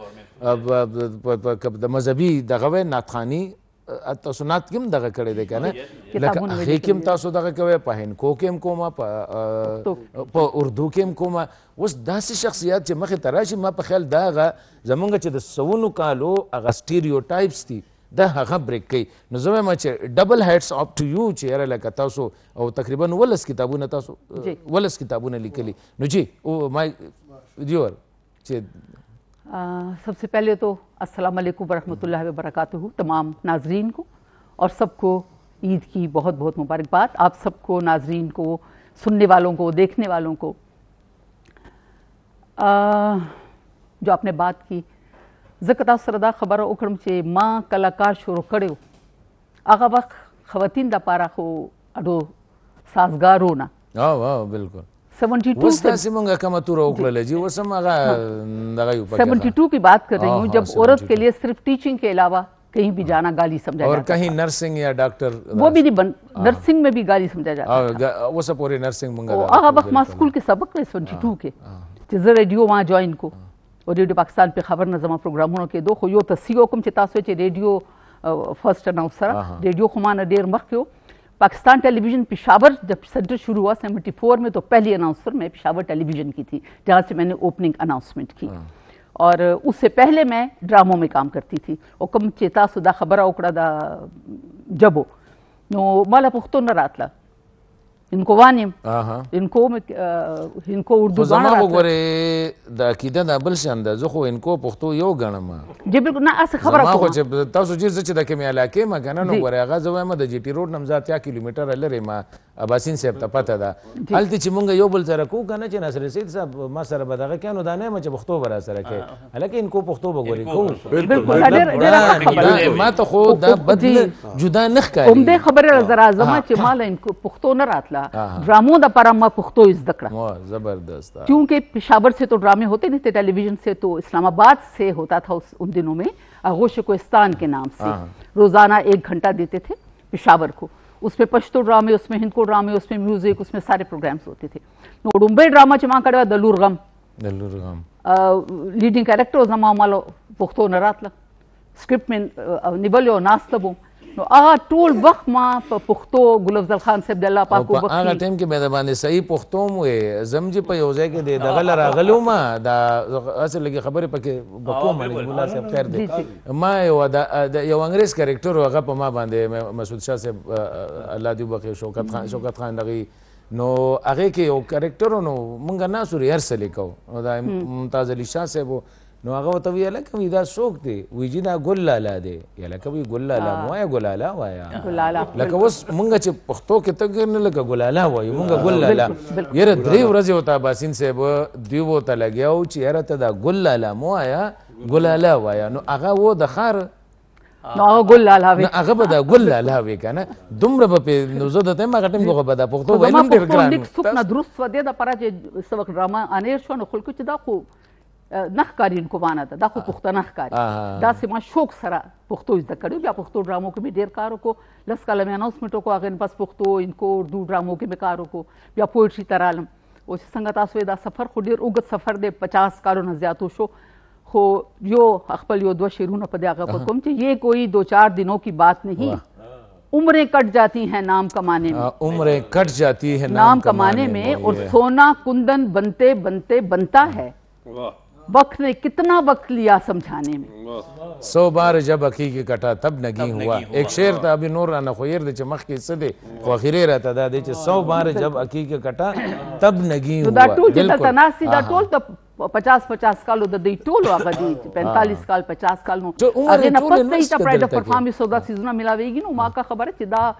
د مذهبي دغه وی نعتخواني تاسو نعت کې هم دغه کړی دی که نه لکه هغې کې هم تاسو دغه کوئ په هندکو کې هم کومه په اردو کې هم کومه اوس داسې شخصیات چې مخې ته راشي ما په خیال دا هغه زمونږ چې د سوونو کالو هغه سټیریوټایپس دي دا هغه بریک کوي نو زه وایم چې ډبل هیډس اپ ټو یو چې یاره لکه تاسو او تقریبا 19 کتابونه تاسو 19 کتابونه لیکلي نو جی او مای ویډیور सबसे पहले तो अस्सलाम वालेकुम वरहमतुल्लाहि वबरकातुहू तमाम नाजरीन को, और सबको ईद की बहुत बहुत मुबारकबाद। आप सबको, नाजरीन को, सुनने वालों को, देखने वालों को। जो आपने बात की ज़कता सरदा खबर उकड़म चे माँ कलाकार शुरू कड़ो आगा वक्त खवातीन दा पारा को अडो साजगार होना। वाह बिल्कुल 72 की बात कर रही हूँ, जब औरत के लिए सिर्फ टीचिंग के अलावा कहीं भी जाना गाली समझा जाता, और कहीं नर्सिंग या डॉक्टर वो भी नहीं बन, नर्सिंग में भी गाली समझा जाता। वो सब पूरी नर्सिंग मंगा आगा वक्त माँ स्कूल के सबक में 72 के जिस रेडियो वहाँ ज्वाइन को, और रेडियो पाकिस्तान पे खबर नज़मा प्रोग्रामों के दो खो यो तस्सीगो कम चितासो चे रेडियो फर्स्ट अनाउंसर रेडियो खुमाना देर मख क्यों पाकिस्तान टेलीविज़न पेशावर जब सेंटर शुरू हुआ 74 में, तो पहली अनाउंसर मैं पेशावर टेलीविज़न की थी, जहाँ से मैंने ओपनिंग अनाउंसमेंट की। और उससे पहले मैं ड्रामों में काम करती थी। और कम चेता सुदा खबर उकड़ा दा जबो नो माला पुख्तो न रातला इनको वानिम इनको उर्दू गाना वगरे द अकीदा द बल शानदा जो खो इनको पुख्तो यो गाना मा जे बिल्कुल ना ऐसे खबर को जब तासो चीज च द के में इलाके में गाना नो वरे आगा जो म द जीटी रोड नमजा 3 किलोमीटर लरे मा अबासिन से पता दा हलती च मुंगा यो बल सर को गाना च नसर सैद साहब मा सर बदा के नो दाने म च पुख्तो बरा सर के हालांकि इनको पुख्तो बगोरी को बिल्कुल मा तो खो द बदल जुदा नख का उम्दे खबर जरा जमा च माल इनको पुख्तो न रातला ड्रामों दा पारा मा पुख्तो इस दकड़ा जबरदस्त, क्योंकि पेशावर से तो ड्रामे होते नहीं थे, टेलीविजन से तो इस्लामाबाद से होता था उन दिनों में आगोश कोस्तान के नाम से रोजाना 1 घंटा देते थे पेशावर को। उसमें पश्तो ड्रामे, उसमें हिंदको ड्रामे, उसमें म्यूजिक, उसमें सारे प्रोग्राम्स होते थे। नोडुम्बे ड्रामा चमा कड़वा दलूर गम लीडिंग कैरेक्टर जमा मालो पुख्तो नरातला स्क्रिप्ट में निबलो नास्तबो आ टोल वक्त मां पुख्तो गुलफजल खान से अब्दुल्ला पाको बख्शी आगा टाइम के मेहरबानी सही पुख्तो मुए जमजी पे हो जाए के दे दगल रागलो मा दा असल लगी खबर पके बको माने मुला से खैर दे मा यो अंग्रेज कैरेक्टर होगा पमा बांधे मसूद शाह से अल्लाह दी बखे शौकत खान दगी नो आगे के यो कैरेक्टर नो मंगा ना सुरी हर से लिखो दा मुमताज अली शाह से वो नो आगा तो ये लक विदा शौक थे विजिदा गुल्लाला दे या लक भी गुल्लाला मोया गुलाला वाया गुलाला लक वस मंगा च पख्तो के तक न लक गुलाला वाया मंगा गुल्लाला यार द्री वरजे होता बासिन से वो दिवो ता लग्या उ च यार ता गुल्लाला मोया गुलाला वाया नो आगा वो दखार नो गुल्लाला वे आगा बदा गुल्लाला वे kana दुमरे बपे नुजो दते मा गटम को बदा पख्तो वैलम देर ग्रान लिख सुपना दुरुस्त वदे दा परा जे सबक ड्रामा अनेर शो न खुलकु च दा को नखकारी इनको माना था दाखो पुख्ता नखकारी दा से मां शौक सरा पुख्तो इस दकड़ो या पुख्तो ड्रामों के भी ढेर कारों को लस काल में अनाउंसमेंटों को आगे बस पुख्तो इनको उर्दू ड्रामों के में कारों को या पोइट्री तरालम उस संगत आसवेदा सफर खुदेर उगत सफर दे 50 कारों न ज्यादा शो हो यो अखबल यो दो शेरू न पदे आगा पकुम चे ये कोई 2-4 दिनों की बात नहीं, उम्रें कट जाती हैं नाम कमाने में, उम्रें कट जाती है नाम कमाने में, और सोना कुंदन बनते बनते बनता है। वक्त ने कितना वक्त लिया समझाने में, 100 बार जब हकीकी कटा तब नगी हुआ। एक शेर था अभी नूर राना खोयर दे चमक के सदे को आखिरे रहता था दे 100 बार जब हकीकी कटा तब नगी हुआ। बिल्कुल तनासी दा टोल तो 50 काल द दी टोल आगा दी 45 काल 50 काल नो अगे न पस नहीं था प्राइड ऑफ परफॉर्मेंस होगा सीजन मिलावेगी नो मां का खबर है चिदा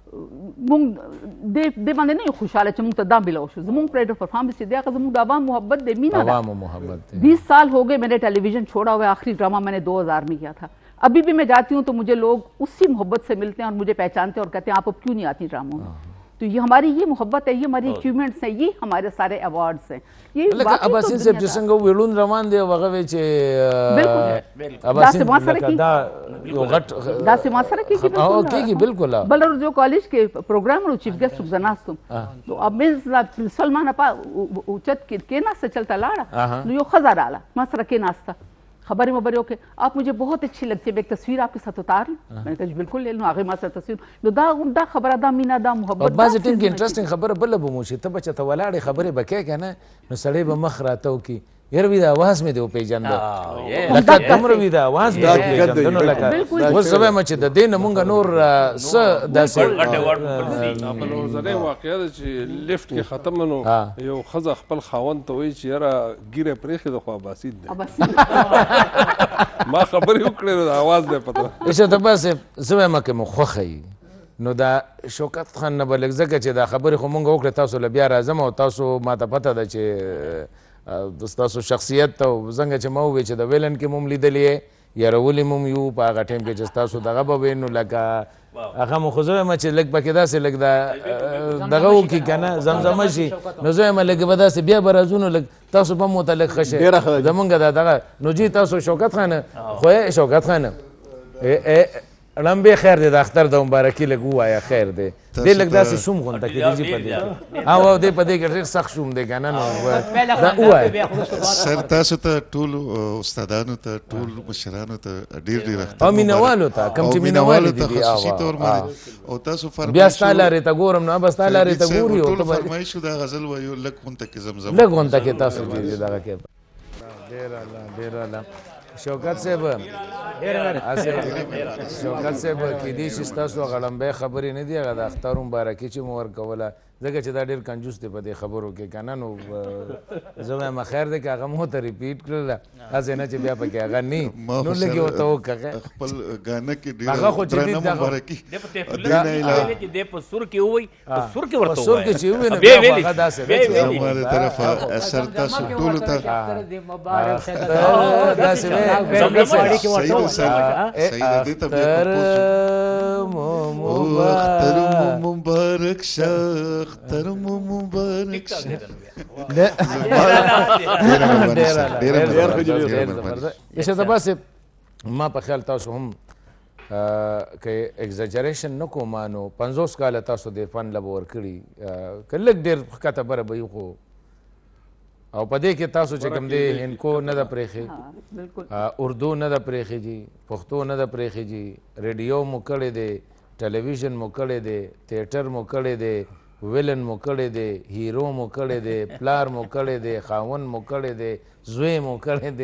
मुंग दे माने नहीं खुशहाल चमुंग तदा बिलो जमुंग प्राइड ऑफ परफॉर्मेंस दे का जमुंग दावा मोहब्बत दे मीना आवाम मोहब्बत 20 साल हो गए मैंने टेलीविजन छोड़ा हुआ। आखिरी ड्रामा मैंने 2000 में किया था। अभी भी मैं जाती हूँ तो मुझे लोग उसी मोहब्बत से मिलते हैं और मुझे पहचानते हैं और कहते हैं आप अब क्यों नहीं आती ड्रामों में। तो ये हमारी ये मोहब्बत है, ये हमारी अचीवमेंट्स हैं, ये हमारे सारे अवार्ड्स हैं। ये अबासिन से जिसंग वेलुन रमान दे वगवे चे बिल्कुल अबासिन दा यो गट दा से मासरा की बिल्कुल बलर जो कॉलेज के प्रोग्राम रो चीफ गेस्ट सुबजनास तुम तो अब मैं सलमान अपा उचत के ना से चलता लाड़ा यो खजा डाला मासरा के नास्ता खबर में बरियो के आप मुझे बहुत अच्छी लगती है, एक तस्वीर आपके साथ उतार लूं। मैंने कहा बिल्कुल ले लूं। आगे मां से तस्वीर नो दा खबर दा मीना दा मोहब्बत बाज टीम की इंटरेस्टिंग खबर बल बमोशी तब बच्चा तो वलाड़े खबरें बके के ना नो सड़े ब मख रातो की یاره وي د اواز مې دې وپېژنده لکه دومره وي د اواز مې وپېژنده نو لکه اوس زه وایم چې د دې نه مونږ نور څه داسې بل ورځنۍ واقعه ده چې لیفټ کې ختم نو یو ښځه خپل خاوند ته وایي چې یاره ګیره پرېښې ده خو اباسید دی ما خبرې وکړې نو د اواز دی پته اشرف عباس صاحب زه وایم که مو خوښه وي نو دا شوکت خان نه به لږ ځکه چې دا خبرې خو مونږ وکړې تاسو له بیا راځم او تاسو ماته پته ده چې ستاسو شخصیت ته څنګه چې ما وویل چې د ویلن کې مو هم لیدلی یې یارولي مو هم یو په هغه ټایم کې چې ستاسو دغه به وي نو لکه هغه مو خو زه وایم چې لږ پکې داسې لږ دغه وکړي که نه زمزمه شي نو زه وایم لږ به داسې بیا به راځو نو لږ تاسو به هم ورته لږ ښه شئ زمونږ دا دغه نو جي تاسو شوکت خانه خو شوکت خانه لمبې خیر دی د اختر د مبارکي لږ ووایه خیر دی دی لږ داسې شوم غونته کېدي چې په دې او دی په دې کې ډېر سخت شوم دی که نه نو دا ووایه سر تاسو ته ټولو استادانو ته ټولو مشرانو ته ډېر ډېر اختر او مینهوالو ته کوم چې مینهوالي دي خصوصي طور باندې او تاسو بیا ستا لارې ته ګورم نو به ستا لارې ته ګوري ټولو فرمایشو دا غزل وایو لږ غونته کې زمزم لږ غونته کې تاسو دغه کې ډېر الله شوکت صاحب شوکت صاحب کیدای شي ستاسو هغه لمبې خبرې نه دي هغه د اختر مبارکي چې مو ورکوله ځکه چې دا ډېر کنجوس دی په دې خبرو کې که نه نو زه وایم خیر دی که هغه مو ته ریپیټ کړله هسې نه چې بیا پکې هغه نه نو لږ یې ورته وکړه خپل ګانه کې هغه خو چې درنه مبارکي دی په سور کې ووایي په سور کې ورته سور کې چې ووایي نو بیا خو هغه داسې دی چې زموږ طرفه سر تاسو ټولو ته داسې سعید دې ته اختر مو مبارک شه اختر مو مبارک شه اشرف عباس ما په خیال تاسو هم که اگزاجریشن نه کوم نو 50 کاله تاسو د فن لب ورکړي که لږ ډېر ښکته بره به خو او په دې کې تاسو چې کوم دی هندکو نه ده پرېښې اردو نه ده پرېښې جي پښتو نه ده پرېښې جي ریډیو مو کړی دی ټلویزیون مو کړی دی تیټر مو کړی دی ویلن مو کړی دی هیرو مو کړی دی پلار مو کړی دی خاوند مو کړی دی زوی مو کړی دی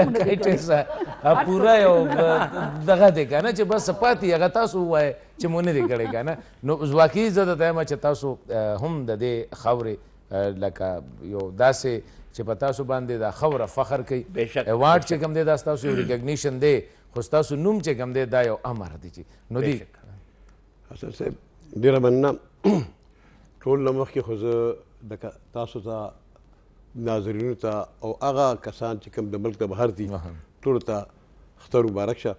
لکه پوره یو دغه دی که نه چې بس پاتې هغه تاسو ووایه چې مو نه دی کړی که نه نو واقعي زه درته وایم چې تاسو هم د دې خاورې لکه یو داسې چې په تاسو باندې دا خوره فخر کوي ایوارډ چې کوم دی دا ستاسو یو ریکګنیشن دی خو ستاسو نوم چې کوم دی دا یو امر دی چې نو دی حسن صاحب ډېره مننه ټول نه مخکې خو زه د تاسو ته ناظرینو ته او هغه کسان چې کوم د ملک د بهر دي ټولو ته اختر مبارک شه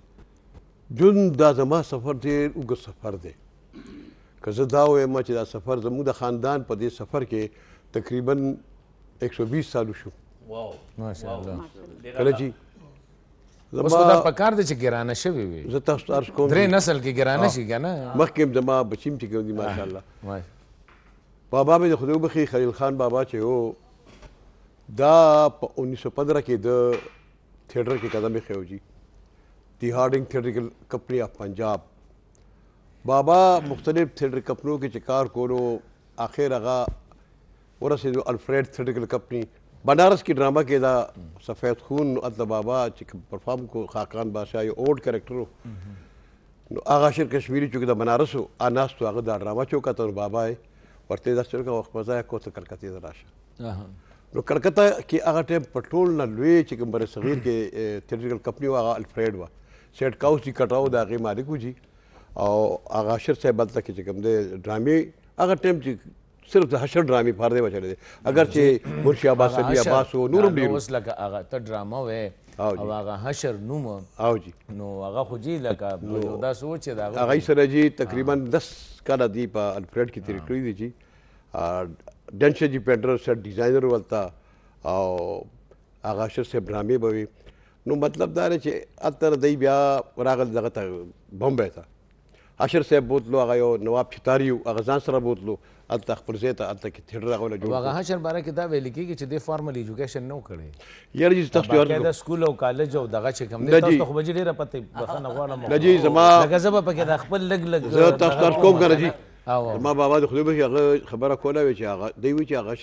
ژوند دا زما سفر ډېر اوږد سفر دی که زه دا ووایم چې دا سفر زموږ د خاندان په دې سفر کې تقریبا 120 سالو شو ماشاءالله کله چې اوس خو دا پکار دی چې ګرانه شوي وي زه تاسو ته عرض کوم 3 نسل کې ګرانه شي که نه مخکې زما بچیم چې کوم دي ماشاءالله بابا مې د خدای وبخښي خلیل خان بابا چې و دا په 1915 کې د تھیټر کې قدم ایښی و جي دی هارډنګ تھیټریکل کمپنی آف پنجاب بابا مختلف تھیټر کمپنیو کې چې کار کولو آخر هغه ورسېدو الفریډ تھیټریکل کمپنی بنارس کې ډرامه کې دا سفید خون هلته بابا چې پرفارم کو خاقان بادشاه یو اوډ کرکټر و نو هغه عاشر کشمیري چې د بنارس و ناست و هغه دا ډرامه چې وکته نو بابا یې ورته داسې وکړه وخت په ځای کو ته کلکتې ته راشه نو کلکته کې هغه ټایم په ټول نه لوی چې کوم بر صغیر کې تھیټریکل کمپنی و هغه الفریډ وه سیټ کاوس چې کټاو د هغې مالک و جي او هغه عاشر صاحب هلته کې چې کوم دی ډرامې هغه ټایم چې صرف د حشر ډرامې پردې وچلې دی اگر چې مرشي عباس علي عباس و نور هم ډېر اوس لکه هغه ته ډرامه وې او هغه حشر نوم او جي نو هغه خو جي لکه یو داسې و چې د هغه سره جي تقریبا 10 کاله دی په الفریډ کې تېر کړي دي جي ډنشه جي پینټر سیټ ډیزاینر ولته او هغه عاشر صاحب ډرامې به وي نو مطلب دا دی چې هلته دی بیا راغل دغه ته بمبی ته عاشر صاحب بوتلو هغه یو نواب چتاري و هغه ځان سره بوتلو هلته خپل ځای ته هلته کې تھیټر هغه جوړ هغه حشر باره کې دا ویل کېږي چې د فارمل ایجوکیشن نه و کړی یاره جي تاسو باقاعده سکول او کالج او دغه چې کوم دی تاسو ته خو به جي ډېره پته بخښنه غواړم نه جي زما لکه زه به پکې د خپل لږ زه تاسو ته عرض کوم که نه جي زما بابا د خدای وبخښي هغه خبره کوله وی چې هغه دی وی چې هغه عاشر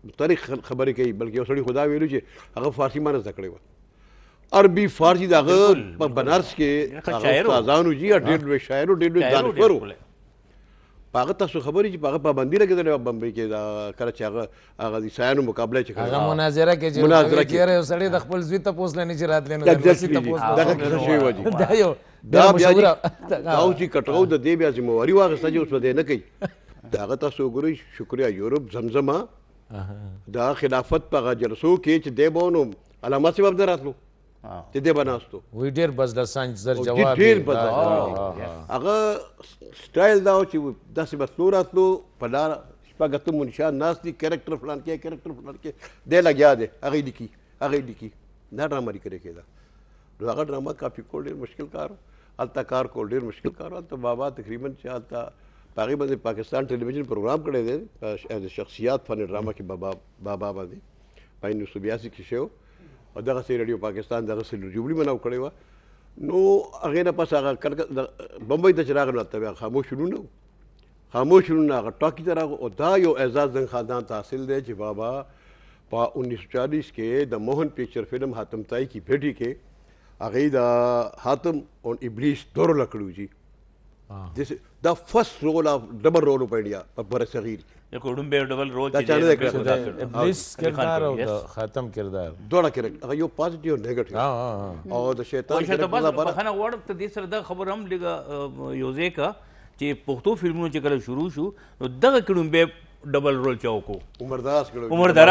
مختلف خبرې کوي بلکې یو سړي خدا ویلو چې هغه فارسي ما نه زده کړې وه عربي فارسي د هغه په بنارس کې هغه استادانو جي ډېر لوی شاعر و ډېر لوی دانشور و په هغه تاسو خبرې چې په هغه پابندي لګېدلې وه بمبۍ کې کله چې هغه د عیسایانو مقابله چې هغه مناظره کې چې یو سړی د خپل زوی تپوس نه چې راتلی نو دغه کیسه شوې وه دا بیا دا اوس چې کټغو د دې بیا ذمهواري واخیسته چې اوس به دی نه کوي د هغه تاسو وګورئ شکریا یورپ زمزمه دا خلافت په هغه جلسو کې چې دی به نو علامه صاحب هم نه راتلو چې دی به ناست و وی ډېر بزله سنج زر جواب ډېر بزله هغه سټایل دا و چې داسې به تلو راتلو په لاره شپږ اتم منشیان ناست دي کرکټر فلان کې کرکټر فلان کې دی لګیا دی هغه یې لیکي دا ډرامه لیکلې کېده نو هغه ډرامه کاپي کول ډېر مشکل کار و هلته کار کول ډېر مشکل کار و هلته بابا تقریبا چې هلته په هغې باندې پاکستان ټلویزیون پروګرام کړی دی ایز شخصیات فن ډرامه کې بابا باندې په 1982 کې شوی او دغسې ریډیو پاکستان دغسې جوړي بناو کړی وه نو هغې نه پس هغه بمبۍ ته چې راغلو هلته بیا خاموش شنونه هغه ټاکي ته راغلو او دا یو اعزاز زنګ خاندان ته حاصل دی چې بابا په 1940 کې د موهن پکچر فلم حاتم تائی کی بیٹی کې هغې د حاتم اور ابلیس دور لکړو جی دا فرسٹ رول آف ڈبل رول په انډیا په برصغیر ډبل رول ابلیس کردار او د خاتم کردار دوړه کریکټ هغه یو پازیټیو او نیگیټیو او د شیطان خانه وړ ته دې سره دا خبر هم لګه یو ځکه چې پښتو فلمونو چې کله شروع شو نو دغه کډومبه ډبل رول چاوکو عمردراز کو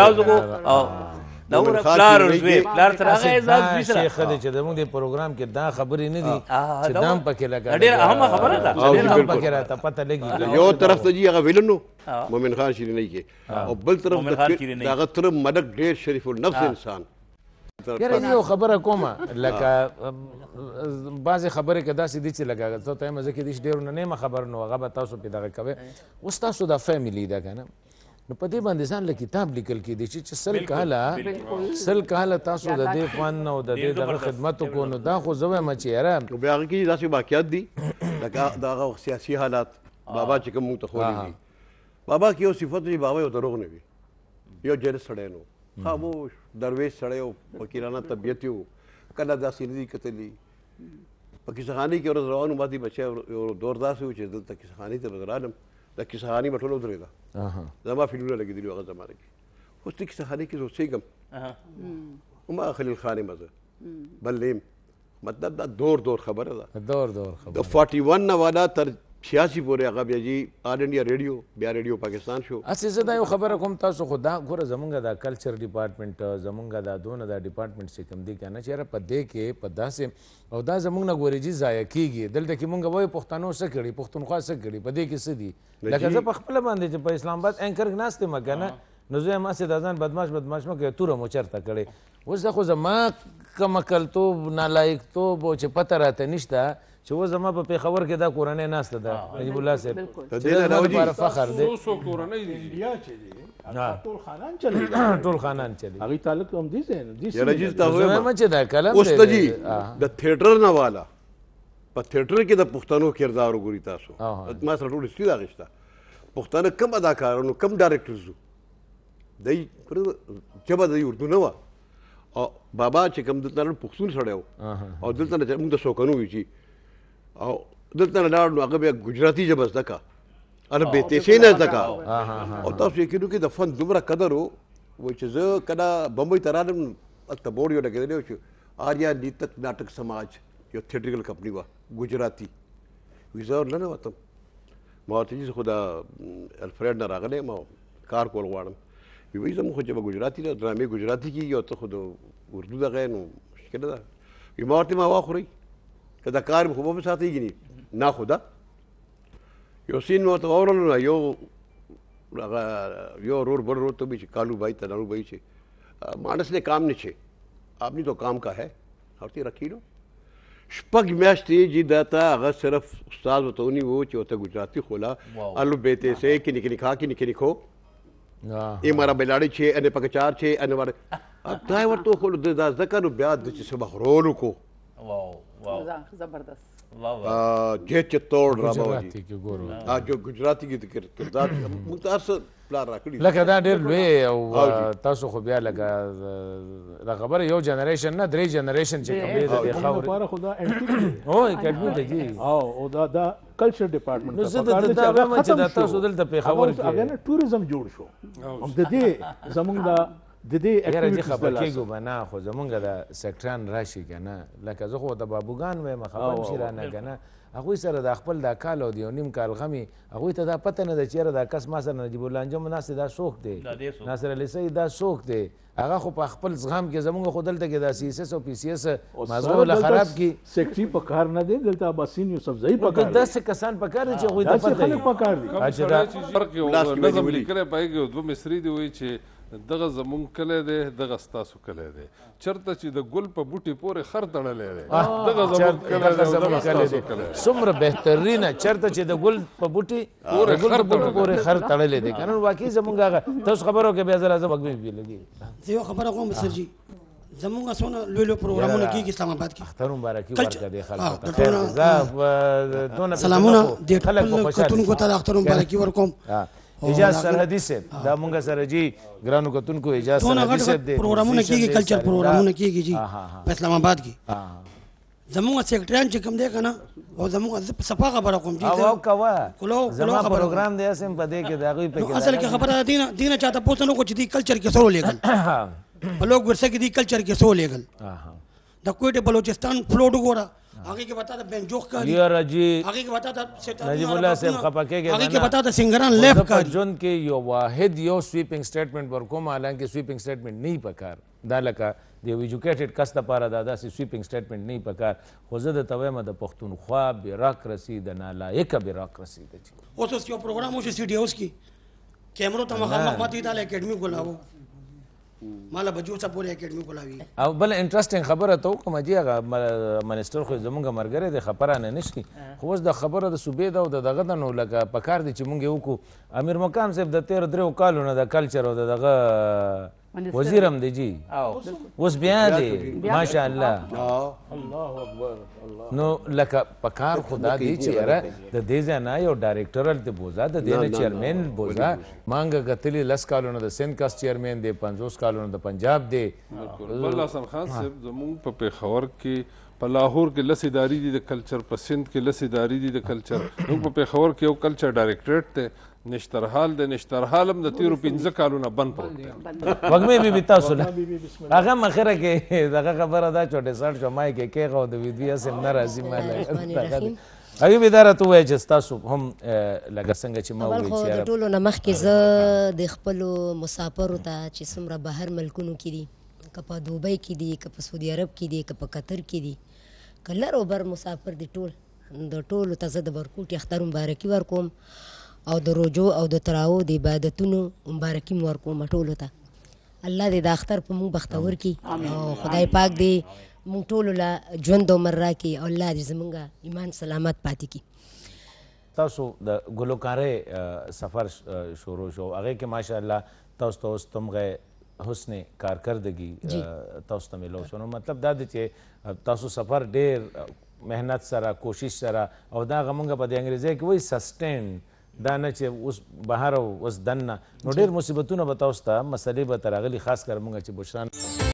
دا ور پلار زوی پلار تر هغه اعزاز وسره شیخ دې چې زموږ د پروګرام کې دا خبرې نه دي چې دام پکې لګا ډېر اهمه خبره ده ډېر هم پکې راته پته لګي یو طرف ته جی هغه ویلنو مومن خان شیرینی کې او بل طرف هغه تر ملک ډېر شریف النفس انسان یاره یو خبره کومه لکه بعضې خبرې که داسې دي چې لکه ته ته یم زه کې دې ډېرو نه نیمه خبر نو هغه به تاسو پې دغه کوئ اوس تاسو دا فیملي ده که نه نو په دې باندې ځان له کتاب لیکل کېدی چې سل کاله تاسو د دې فن او د دې دغه خدمت وکړو نو دا خو زه وایم چې یاره بیا هغه کې داسې واقعات دي لکه د هغه سیاسي حالات بابا چې کوم موږ ته ښودي دي بابا کې یو صفت دی بابا یو دروغ نه وي یو جلس سړی نو خاموش درویش سړی و فقیرانه طبیعت یې و کله داسې نه دي کتلي په کیسهخانې کې ورځ روان و ما دې بچی یو دور داسې و چې دلته کیسهخانې ته به زه رالم د کیسهخانې به ټوله ودرېده زما فلمونه لګېدلي وو هغه زمانه کې اوس دې کیسهخانې کې زه اوسېږم وما خلیل خان یم زه بل نیم مطلب دا دور خبره ده د 41 نه والا تر 86 پورې هغه بیا جي آل انډیا ریډیو بیا ریډیو پاکستان شو هسې زه دا یو خبره کوم تاسو خو دا ګوره زمونږ دا کلچر ډپارټمنټ زمونږ دا دونه دا ډپارټمنټ چې کوم دی که نه چې یاره په دې کې په داسې او دا زمونږ نه ګورې جي ضایع کېږي دلته کې مونږ وایو پښتنو څه کړي پښتونخوا څه کړي په دې کې څه دي لکه زه په خپله باندې چې په اسلام آباد اینکر ناست یم که نه نو زه یم هسې دا ځان بدماش مه کوې توره مو چېرته کړې اوس دا خو زما کم عقلتوب نالایقتوب او چې پته راته نشته چې اوس زما په پېښور کې دا کورنۍ ناسته ده نجیب الله صاحب چې دا زما لپاره فخر دی ټول خانان چلی هغې تعلق هم دې ځای نه چې دا کلم اوس ته جي د تھیټر نه والا په تھیټر کې د پښتنو کردار وګوري تاسو ما سره ټول هسټري راغېسته پښتانه کم اداکارانو کم ډایرکټرز وو دی ژبه د اردو نه وه او بابا چې کوم دلته پښتون سړی و او دلته نه موږ د سوکنو وي چې او دلته نه لاړ نو هغه بیا ګجراتي ژبه زده کړه هغه بې تیسۍ نه زده کړه او تاسو یقین وکړئ د فن دومره قدر و وایي چې زه کله بمبۍ ته رالم هلته بورډ یو لګېدلی و چې آریا نیتک ناټک سماج یو تھیټریکل کمپني وه ګجراتي وایي زه نه ننوتم ما ورته چې خو د الفریډ نه راغلی یم او کار کول غواړم وایي زموږ خو ژبه ګجراتي ده ډرامې ګجراتي کېږي او ته خو د اردو دغه یې نو مشکله ده وایي ما ورته ما واخورئ که دا کار خو به ساتئ ګینې نه خو ده یو سین مې ورته واورلو نو یو ورور بل ورور ته وایي چې کالو بھائی تنارو بھائی چې مانس نے کام نہیں چھے آپ نے تو کام کا ہے ورته رکھی لو شپږ میاشتې چې دا ته هغه صرف استاد ورته ونیو چې ورته ګجراتي خوله الو بیتے سے کنی کنی کھا کنی کنی کھو ای مارا بلاړی چې انې پکې چار چې انې ور دا ورته خو دا ځکه نو بیا د چې سبا خرولو کو زبردست जे चित्तौड़ ड्रामा जो गुजराती की किरदार मुख्तार پلار راکړي لکه دا ډېر لوی او تاسو خو بیا لکه دا خبره یو جنریشن نه 3 جنریشن چې کوم دی د خاورې لپاره خو دا انټیک او اکیډمي دی جی او دا کلچر ډپارټمنټ نو زه دا وایم چې دا تاسو دلته پېښور کې هغه نه ټوریزم جوړ شو هم د دې زمونږ د دې یاره چې خبر کېږو به نه خو زمونږ د سیکټران راشي که نه لکه زه خو د بابوګان وایم خبر شي رانه که نه هغوی سره د خپل دا کال او د یو نیم کال غمي هغوی ته دا پته نه ده چې یاره دا کس ما سره نجیب الله انجم ناست دا څوک دی ناصر علي سید دا څوک دی هغه خو په خپل زغم کې زمونږ خو دلته کې دا سی اس اس او پی سی اس مازغه ولا خراب کی سیکټري په کار نه دی دلته اباسین یوسفزئی په کار داسې کسان په کار دي چې هغوی ته پته خلک په کار دي اچھا دا فرق یو نظم لیکلی پایږي دوه مصري دی وایي چې دغه زمونږ کلی دی دغه ستاسو کلی دی چېرته چې د ګل په بوټي پورې خر تړلی دی دغه زمونږ کلی دی او دغه ستاسو کلی دی څومره بهترینه چېرته چې د ګل په بوټي پورې خر تړلی دی که نه واقعي زمونږ هغه تاسو خبرو کې بیا زه راځم وږمې بیا لګي زه یو خبره کوم سرجي زمونږ څونه لوی لوی پروګرامونه کېږي اسلام آباد کې اختر مبارکي ورکړه دې خلکو ته خیر زه دونه سلامونه د خپل کتونکو ته د اختر مبارکي ورکوم اجاز سرحدي صاحب دا مونږ سره جی ګرانو کتونکو اجاز سرحدي صاحب دی پروګرامونه کېږي کلچر پروګرامونه کېږي جی په اسلام آباد کې زمونږ سیکټریان چې کوم دی که نه او زمونږ صفا خبره کوم جی او کوه زما پروګرام دی اسم په دې کې د هغوی په اصل کې خبره دینه چاته پوښتنه وکړو چې دی کلچر کې څه ولیږل په لوګ ورسه کې دی کلچر کې څه ولیږل د کوټه بلوچستان فلوټ وګوره هغه کې بتا د بنجوخ کاری یاره جی هغه کې بتا د نجیب الله صاحب خپکهږي هغه کې بتا د سنگران لیف کاری جون کې یو واحد یو سویپینګ سټیټمنټ ورکوم حالانکه سویپینګ سټیټمنټ نه پکار دا لکه د یو ایجوکیټډ کس لپاره دا داسې سویپینګ سټیټمنټ نه پکار خو زه درته وایم د پښتونخوا بیراکرسي د نالایقه بیراکرسي ده اوس یو پروګرام وشو سټي هاوس کې کیمرو ته مخامخ ماته د اکیډمي کولاو مالا بجو څه پورې اکیډمي کولاوي او بل انټرېسټینګ خبره ته وکړم جی هغه منسټر خو زمونږ ملګری دی خبره نه نشي خو اوس د خبره د صوبې ده او د دغه ده نو لکه پکار دی چې مونږ یې وکړو امیر مقام صاحب د 13 کالو نه د کلچر او د دغه وزیر هم دی جی اوس بیا دی ماشاءالله الله اکبر نو لکه پکار خدا دی چې یاره د دې ځای نه یو ډایرکټرل دی بوزا د دې نه چیرمین بوزا مانګه کتلی 10 کالونو د سند کاس چیرمین دی 50 کالونو د پنجاب دی بل حسن خان صاحب زمونږ په پېښور کې په لاهور کې لس ادارې دي د کلچر په سند کې لس ادارې دي د کلچر موږ په پېښور کې یو کلچر ډایرکټریټ دی نشترحال د نشترحال هم د 13 کالونه بند پروت دی وږمې بیبي تاسو له هغه مخره کې دغه خبره دا چوټې سړ شو مای کې کېغه او د ویدوی اسم نه راځي ماله ایوب اداره ته وایي چې تاسو هم لکه څنګه چې ما وایي چې د ټولو نه مخکې زه د خپلو مسافرو ته چې څومره بهر ملکونو کې دي که په دوبۍ کې دي که په سعودي عرب کې دي که په قطر کې دي که لر او بر مسافر دي ټول د ټولو ته زه د برکوټي اختر مبارکي ورکوم او د روجو او د تراو د عبادتونو مبارکي م ورکوم ټولو ته الله دې د اختر په موږ بختور کړي او خدای پاک دې موږ ټولو له ژوند عمر راکړي او الله دې زموږ ایمان سلامت پاتې کړي تاسو د ګلوکارۍ سفر شروع شو هغې کې ماشاءالله تاسو ته اوس تمغه حسن کارکردګي تاسو ته میلو شو نو مطلب دا دی چې تاسو سفر ډېر محنت سره کوشش سره او دا هغه موږ په د انګریزۍ کې وایي سسټینډ دا نه چې اوس بهر او اوس دننه نو ډېر مصیبتونه به تاسو ته مسلې به ته راغلي خاص کر موږ چې بشران